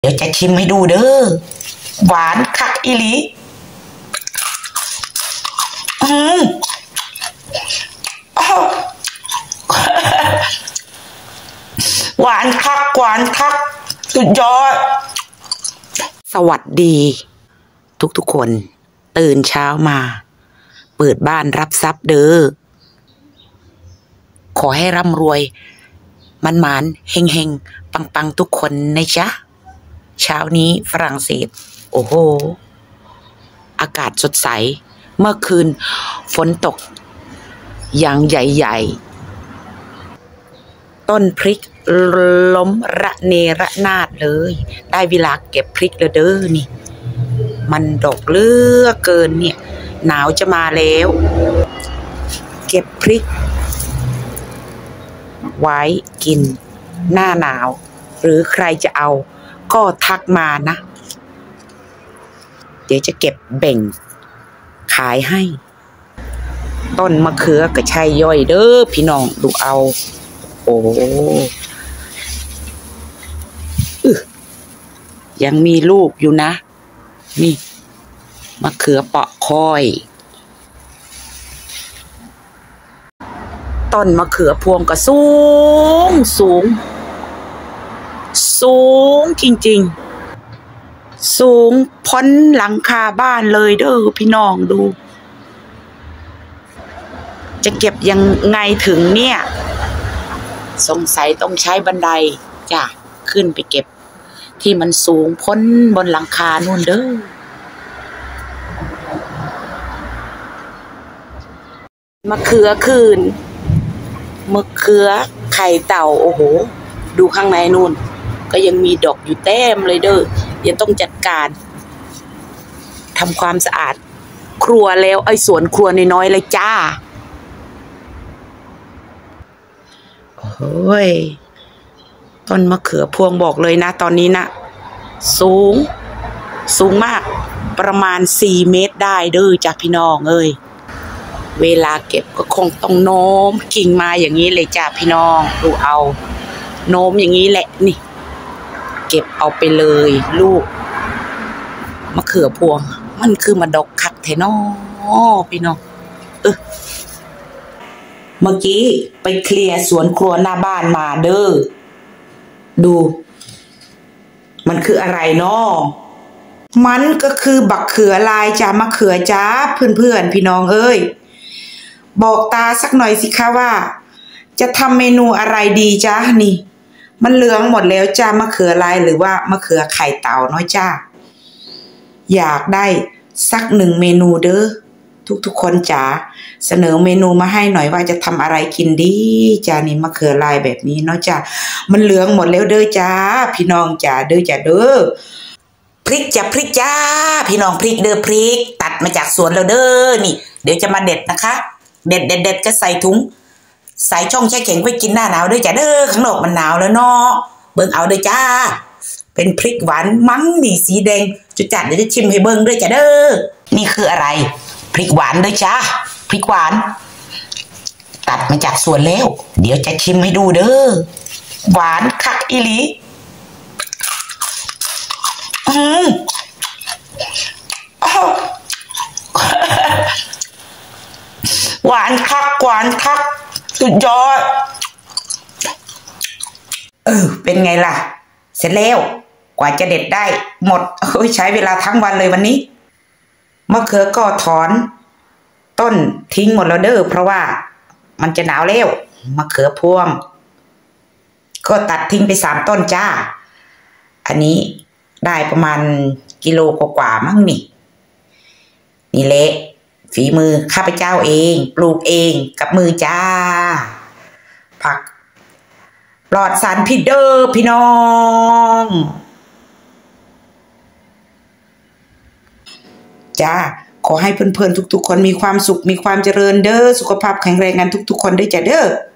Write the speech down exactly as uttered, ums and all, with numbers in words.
เดี๋ยวจะชิมให้ดูเด้อหวานคักอีหลีอืมหวานคักหวานคักสุดยอดสวัสดีทุกๆคนตื่นเช้ามาเปิดบ้านรับทรัพย์เด้อขอให้ร่ำรวยมันหมานเฮงเฮงปังปังทุกคนนะจ๊ะเช้านี้ฝรั่งเศสโอ้โหอากาศสดใสเมื่อคืนฝนตกอย่างใหญ่ๆต้นพริกล้มระเนระนาดเลยได้เวลาเก็บพริกแล้วเด้อนี่มันดกเหลือเกินเนี่ยหนาวจะมาแล้วเก็บพริกไว้กินหน้าหนาวหรือใครจะเอาก็ทักมานะเดี๋ยวจะเก็บแบ่งขายให้ต้นมะเขือก็ใช่ย่อยเด้อพี่น้องดูเอาโอ้ยังมีลูกอยู่นะนี่มะเขือเปาะคอยต้นมะเขือพวงก็สูงสูงสูงจริงๆสูงพ้นหลังคาบ้านเลยเด้อพี่น้องดูจะเก็บยังไงถึงเนี่ยสงสัยต้องใช้บันไดจ้ะขึ้นไปเก็บที่มันสูงพ้นบนหลังคานู่นเด้อมะเขือคืนมะเขือไข่เต่าโอ้โหดูข้างในนู่นก็ยังมีดอกอยู่เต็มเลยเด้อยังต้องจัดการทำความสะอาดครัวแล้วไอ้สวนครัวน้อยๆเลยจ้าโอ้ยต้นมะเขือพวงบอกเลยนะตอนนี้นะสูงสูงมากประมาณสี่เมตรได้เด้อจ้าพี่น้องเอ้ยเวลาเก็บก็คงต้องโน้มกิ่งมาอย่างนี้เลยจ้าพี่น้องดูเอาโน้มอย่างนี้แหละนี่เก็บเอาไปเลยลูกมะเขือพวงมันคือมาดอกคักแท้น้อพี่น้องเออเมื่อกี้ไปเคลียร์สวนครัวหน้าบ้านมาเด้อดูมันคืออะไรน้อมันก็คือบักเขือลายจ้ามะเขือจ้าเพื่อนๆพี่น้องเอ้ยบอกตาสักหน่อยสิคะว่าจะทำเมนูอะไรดีจ้านี่มันเหลืองหมดแล้วจ้ามะเขือลายหรือว่ามะเขือไข่เต่าน้อยจ้าอยากได้สักหนึ่งเมนูเด้อทุกๆคนจ๋าเสนอเมนูมาให้หน่อยว่าจะทำอะไรกินดีจ้านี่มะเขือลายแบบนี้เนาะจ้ามันเหลืองหมดแล้วเด้อจ้าพี่น้องจ๋าเด้อจ้าเด้อพริกจ้าพริกจ้าพี่น้องพริกเด้อพริกตัดมาจากสวนแล้วเด้อนี่เดี๋ยวจะมาเด็ดนะคะเด็ดเด็ดเด็ดก็ใส่ถุงใส่ช่องแช่แข็งไว้กินหน้าหนาวด้วยจ้าเด้อข้างนอกมันหนาวแล้วเนาะเบิ่งเอาด้วยจ้าเป็นพริกหวานมั้งนี่สีแดงจุดจัดเดี๋ยวจะชิมให้เบิ่งด้วยจ้าเด้อนี่คืออะไรพริกหวานด้วยจ้าพริกหวานตัดมาจากสวนแล้วเดี๋ยวจะชิมให้ดูเด้อหวานคักอีหลีอืมหวานคักหวานคักสุดยอดเออเป็นไงล่ะเสร็จแล้วกว่าจะเด็ดได้หมดเฮ้ยใช้เวลาทั้งวันเลยวันนี้มะเขือก็ถอนต้นทิ้งหมดแล้วเด้อเพราะว่ามันจะหนาวแล้วมะเขือพวงก็ตัดทิ้งไปสามต้นจ้าอันนี้ได้ประมาณกิโลกว่าๆมั้งนี่นี่แหละฝีมือข้าพเจ้าเองปลูกเองกับมือจ้าผักปลอดสารพิษเด้อพี่น้องจ้าขอให้เพื่อนๆทุกๆคนมีความสุขมีความเจริญเด้อสุขภาพแข็งแรงกันทุกๆคนด้วยจ้าเด้อ